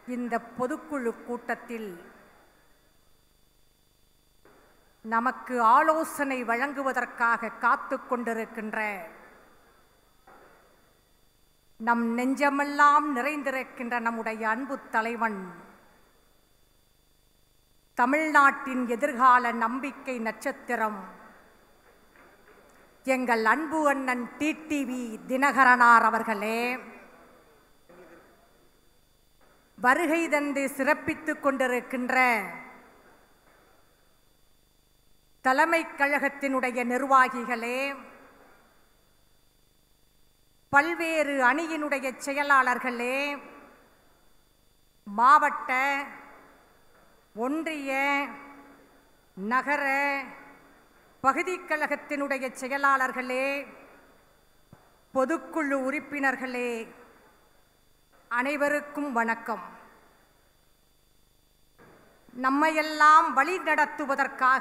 இந்த பொதுக்குழு கூட்டத்தில் நமக்கு ஆலோசனை வழங்குவதற்காக காத்துக் கொண்டிருக்கின்ற நம் நெஞ்சமெல்லாம் நிறைந்திருக்கின்ற நம்முடைய அன்பு தலைவன், தமிழ்நாட்டின் எதிர்கால நம்பிக்கை நட்சத்திரம், எங்கள் அன்பு அண்ணன் டிடிவி தினகரனார் அவர்களே, வருகை தந்து சிறப்பித்துக் கொண்டிருக்கின்ற தலைமைக் கழகத்தினுடைய நிர்வாகிகளே, பல்வேறு அணியினுடைய செயலாளர்களே, மாவட்ட, ஒன்றிய, நகர, பகுதிக் கழகத்தினுடைய செயலாளர்களே, பொதுக்குழு உறுப்பினர்களே, அனைவருக்கும் வணக்கம். நம்மையெல்லாம் வழி நடத்துவதற்காக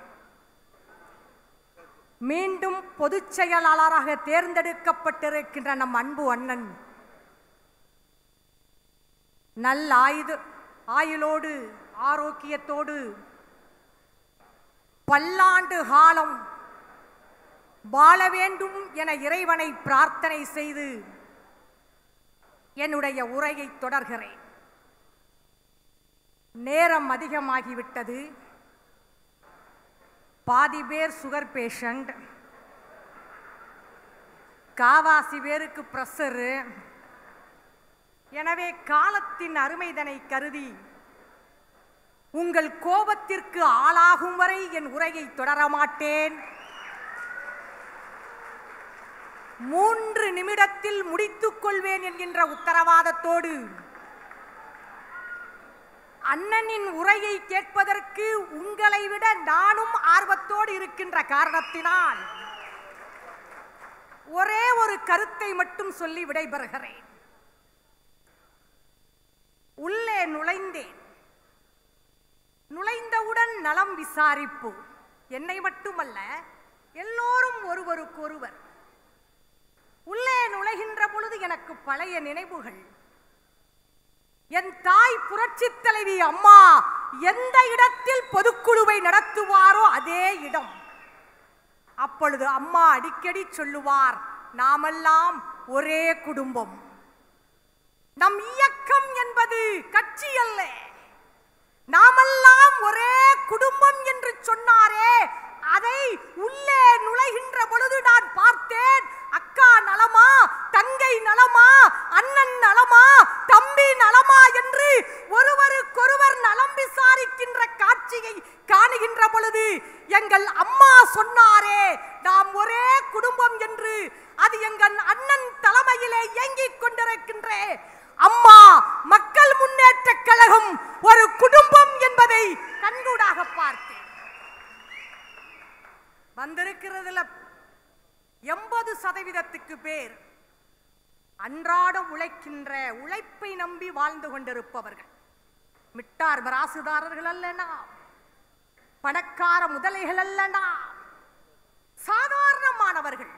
மீண்டும் பொதுச் செயலாளராக தேர்ந்தெடுக்கப்பட்டிருக்கின்ற நம் அன்பு அண்ணன் நல்ல ஆயுளோடு ஆரோக்கியத்தோடு பல்லாண்டு காலம் வாழ வேண்டும் என இறைவனை பிரார்த்தனை செய்து என்னுடைய உரையை தொடர்கிறேன். நேரம் அதிகமாகிவிட்டது. பாதி பேர் சுகர் பேஷண்ட், காவாசி பேருக்கு பிரஷரு. எனவே காலத்தின் அருமைதனை கருதி உங்கள் கோபத்திற்கு ஆளாகும் வரை என் உரையை தொடர மாட்டேன். 3 நிமிடத்தில் முடித்துக் கொள்வேன் என்கின்ற உத்தரவாதத்தோடு அண்ணனின் உரையை கேட்பதற்கு உங்களை விட நானும் ஆர்வத்தோடு இருக்கின்ற காரணத்தினால் ஒரே ஒரு கருத்தை மட்டும் சொல்லி விடைபெறுகிறேன். உள்ளே நுழைந்தேன். நுழைந்தவுடன் நலம் விசாரிப்பு. என்னை மட்டுமல்ல, எல்லோரும் ஒருவருக்கொருவர். உள்ளே நுழைகின்ற பொழுது எனக்கு பழைய நினைவுகள். என் தாய் புரட்சித் தலைவி அம்மா எந்த இடத்தில் பொதுக்குழுவை நடத்துவாரோ அதே இடம். அப்பொழுது அம்மா அடிக்கடி சொல்லுவார், நாமெல்லாம் ஒரே குடும்பம். நம் இயக்கம் என்பது கட்சி அல்ல, நாமெல்லாம் ஒரே குடும்பம் என்று சொன்னாரே, அதை உள்ளே நுழைகின்ற பொழுது நான் பார்த்தேன். அக்கா நலமா, தங்கை நலமா, அண்ணன் நலமா, தம்பி நலமா என்று ஒருவருக்கொருவர் நலம் விசாரிக்கின்ற காட்சியை காணுகின்ற பொழுது எங்கள் அம்மா சொன்னாரே, நாம் ஒரே குடும்பம் என்று. அது எங்கள் அண்ணன் தலைமையிலே இயங்கிக் கொண்டிருக்கின்ற அம்மா மக்கள் முன்னேற்ற கழகம் ஒரு குடும்பம் என்பதை கண்கூடாக பார்த்தேன். வந்திருக்கிறதுல 80% பேர் அன்றாடம் உழைக்கின்ற, உழைப்பை நம்பி வாழ்ந்து கொண்டிருப்பவர்கள். மிட்டார் மராசுதாரர்கள் அல்லனா, பணக்கார முதலைகள் அல்லனா, சாதாரணமானவர்கள்.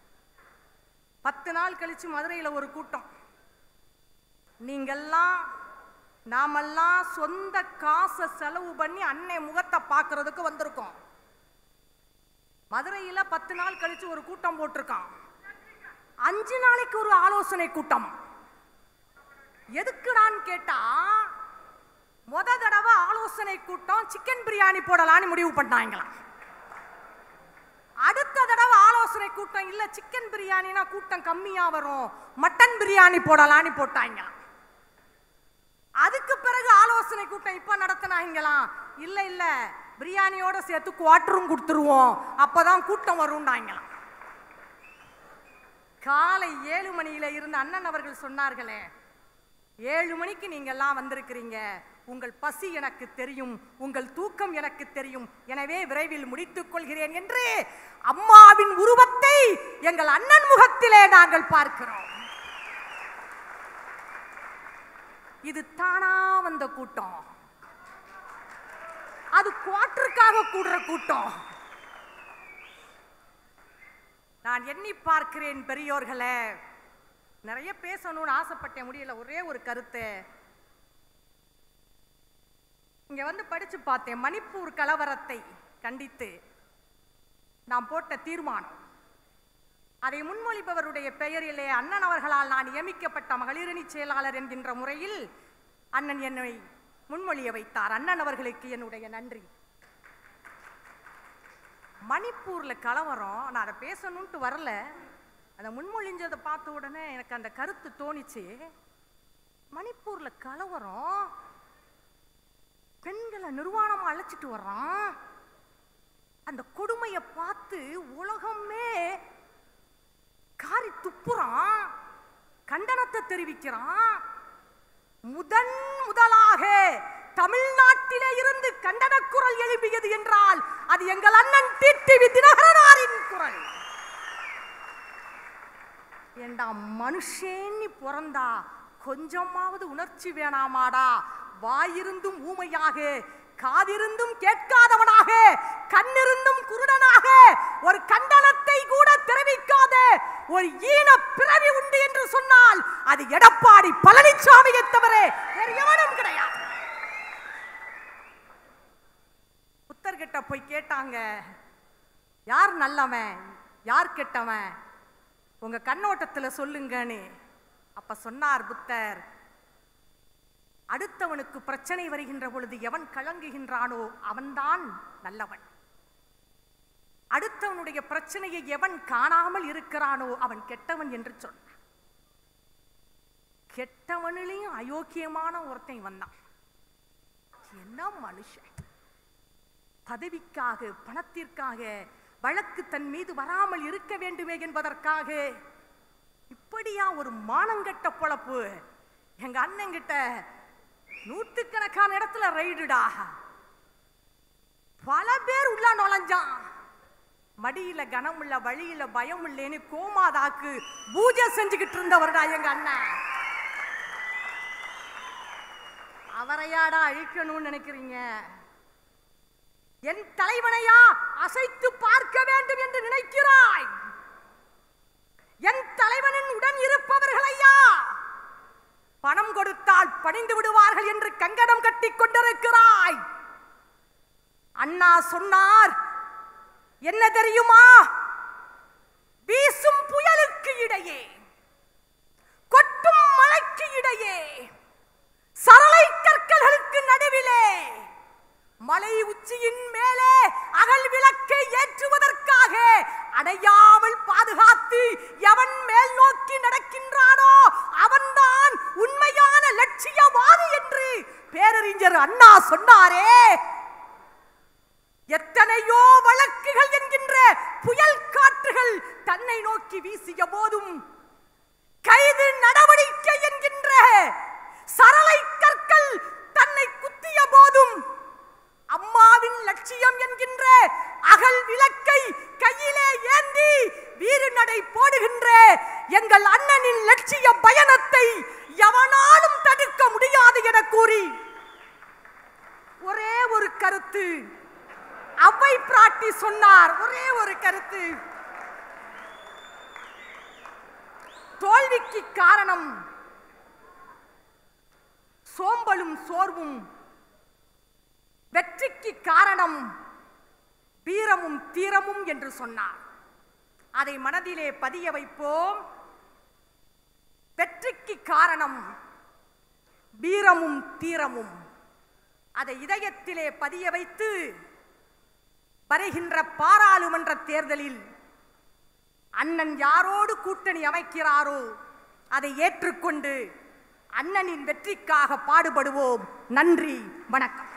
10 நாள் கழிச்சு மதுரையில் ஒரு கூட்டம். நீங்கெல்லாம் நாமெல்லாம் சொந்த காசை செலவு பண்ணி அன்னை முகத்தை பார்க்கறதுக்கு வந்திருக்கோம். மதுரையில் 10 நாள் கழிச்சு ஒரு கூட்டம் போட்டிருக்கான். 5 நாளைக்கு ஒரு ஆலோசனை கூட்டம். எதுக்கு நான் கேட்டா, முத தடவை ஆலோசனை கூட்டம் சிக்கன் பிரியாணி போடலான்னு முடிவு பண்ணாங்களாம். அடுத்த தடவை ஆலோசனை கூட்டம் இல்ல, சிக்கன் பிரியாணினா கூட்டம் கம்மியா வரும், மட்டன் பிரியாணி போடலான்னு போட்டாங்களாம். அதுக்கு பிறகு ஆலோசனை கூட்டம் இப்ப நடத்தினாங்களாம். இல்ல இல்ல, பிரியாணியோட சேர்த்து குவார்டரும் கொடுத்துருவோம், அப்பதான் கூட்டம் வரும்னாங்களாம். காலை 7 மணியில இருந்து அண்ணன் அவர்கள் சொன்னார்களே, 7 மணிக்கு நீங்க எல்லாம் வந்திருக்கிறீங்க, உங்கள் பசி எனக்கு தெரியும், உங்கள் தூக்கம் எனக்கு தெரியும், எனவே விரைவில் முடித்துக் கொள்கிறேன் என்று அம்மாவின் உருவத்தை எங்கள் அண்ணன் முகத்திலே நாங்கள் பார்க்கிறோம். இது தானா வந்த கூட்டம், அது குவார்டருக்காக கூடுற கூட்டம். நான் எண்ணி பார்க்கிறேன் பெரியோர்களே, நிறைய பேசணும்னு ஆசைப்பட்டேன், முடியல. ஒரே ஒரு கருத்து, இங்க வந்து படிச்சு பார்த்தேன். மணிப்பூர் கலவரத்தை கண்டித்து நாம் போட்ட தீர்மானம், அதை முன்மொழிபவருடைய பெயரிலே அண்ணன் அவர்களால் நான் நியமிக்கப்பட்ட மகளிரணி செயலாளர் என்கின்ற முறையில் அண்ணன் என்னை முன்மொழிய வைத்தார். அண்ணன் அவர்களுக்கு என்னுடைய நன்றி. மணிப்பூர்ல கலவரம், நான் அதை பேசணும்ட்டு வரல, அதை முன்மொழிஞ்சதை பார்த்த உடனே எனக்கு அந்த கருத்து தோணிச்சு. மணிப்பூர்ல கலவரம், பெண்களை நிர்வாணமா அழைச்சிட்டு வர்றான். அந்த கொடுமையை பார்த்து உலகமே காரி துப்புறான், கண்டனத்தை தெரிவிக்கிறான். முதலாக தமிழ்நாட்டிலே இருந்து கண்டன குரல் எழுப்பியது என்றால் அது எங்கள் அண்ணன் டிடிவி தினகரனாரின் குரல். ஏண்டா மனுஷன் பிறந்தா கொஞ்சமாவது உணர்ச்சி வேணாமாடா? வாயிருந்தும் ஊமையாக, காதிருந்தும் கேட்காதவனாக, கண்ணிருந்தும் குருடனாக, ஒரு கண்டனத்தை கூட தெரிவிக்காத ஒரு ஈன பிறவி உண்டு என்று சொன்னால் அது எடப்பாடி பழனிசாமியை தவிர வேறு எவனும் கிடையாது. புத்தர்கிட்ட போய் கேட்டாங்க, யார் நல்லவன் யார் கெட்டவன், உங்க கண்ணோட்டத்தில் சொல்லுங்கன்னு. அப்ப சொன்னார் புத்தர், அடுத்தவனுக்கு பிரச்சனை வருகின்ற பொழுது எவன் கலங்குகின்றானோ அவன்தான் நல்லவன், அடுத்தவனுடைய பிரச்சனையை எவன் காணாமல் இருக்கிறானோ அவன் கெட்டவன் என்று சொன்னான். கெட்டவனிலையும் அயோக்கியமான ஒருத்தன் வந்தான். என்ன மனுஷன்! பதவிக்காக, பணத்திற்காக, வழக்கு தன் மீது வராமல் இருக்க வேண்டுமே என்பதற்காக இப்படியா ஒரு மானங்கெட்ட பொழப்பு? எங்க அண்ணன் கிட்ட நூற்றுக்கணக்கான இடத்துல ரைடுடா, பல பேர் உள்ள நுழைஞ்சான். மடியில கனம் இல்ல, வழியில பயம் இல்லைன்னு கோமாதாக்கு பூஜை செஞ்சுக்கிட்டு இருந்தவர்டா எங்க அண்ணன். அவரையாடா அழிக்கணும்னு நினைக்கிறீங்க? என் தலைவனையா அசைத்து பார்க்க வேண்டும் என்று நினைக்கிறாய்? என் தலைவனின் உடன் இருப்பவர்களையா பணம் கொடுத்தால் பணிந்து விடுவார்கள் என்று கங்கணம் கட்டி கொண்டிருக்கிறாய். அண்ணா சொன்னார், என்ன தெரியுமா? வீசும் புயலுக்கு இடையே, கொட்டும் மழைக்கு இடையே, சரளை கற்களுக்கு நடுவிலே, மலை உச்சியின் மேலே அகல் விளக்கை ஏற்றுவதற்காக அடையாமல் பாதுகாத்து எவன் மேல் நோக்கி நடக்கின்றானோ அவன்தான் உண்மையான லட்சியவாதி என்று பேரறிஞர் அண்ணா சொன்னாரே. எத்தனையோ வழக்குகள் என்கின்ற புயல் காற்றுகள் தன்னை நோக்கி வீசிய போதும், கைது நடவடிக்கை என்கின்ற சரளை கற்கள் தன்னை குத்திய போதும், அம்மாவின் லட்சியம் என்கின்ற அகல் விளக்கை கையிலே ஏந்தி வீறு நடை போடுகின்ற எங்கள் அண்ணனின் லட்சிய பயணத்தை எவனாலும் தடுக்க முடியாது என கூறி ஒரே ஒரு கருத்து அவ்வை பிராட்டி சொன்னார். ஒரே ஒரு கருத்து, தோல்விக்கு காரணம் சோம்பலும் சோர்வும், வெற்றிக்கு காரணம் வீரமும் தீரமும் என்று சொன்னார். அதை மனதிலே பதிய வைப்போம். வெற்றிக்கு காரணம் வீரமும் தீரமும், அதை இதயத்திலே பதிய வைத்து வருகின்ற பாராளுமன்ற தேர்தலில் அண்ணன் யாரோடு கூட்டணி அமைக்கிறாரோ அதை ஏற்றுக்கொண்டு அண்ணனின் வெற்றிக்காக பாடுபடுவோம். நன்றி, வணக்கம்.